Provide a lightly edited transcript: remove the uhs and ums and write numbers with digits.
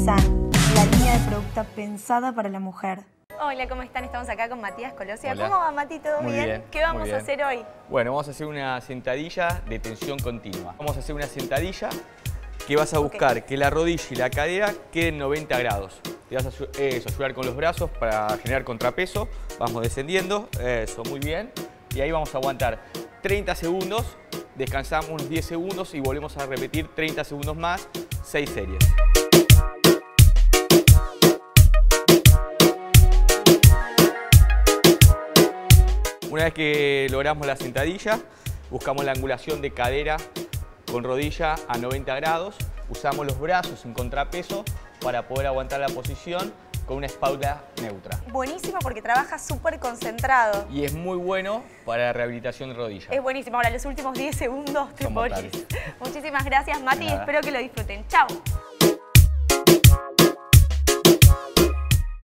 San, la línea de productos pensada para la mujer. Hola, ¿cómo están? Estamos acá con Matías Colosia. Hola. ¿Cómo va, Mati? ¿Todo Muy bien? ¿Qué vamos muy a bien. hacer hoy? Bueno, vamos a hacer una sentadilla de tensión continua. Vamos a hacer una sentadilla que vas a buscar que la rodilla y la cadera queden 90 grados. Te vas a ayudar con los brazos para generar contrapeso. Vamos descendiendo, eso, muy bien. Y ahí vamos a aguantar 30 segundos, descansamos unos 10 segundos y volvemos a repetir 30 segundos más, 6 series. Una vez que logramos la sentadilla, buscamos la angulación de cadera con rodilla a 90 grados. Usamos los brazos en contrapeso para poder aguantar la posición con una espalda neutra. Buenísimo porque trabaja súper concentrado. Y es muy bueno para la rehabilitación de rodilla. Es buenísimo. Ahora, los últimos 10 segundos te Son morís. mortales. Muchísimas gracias, Mati, y espero que lo disfruten. ¡Chao!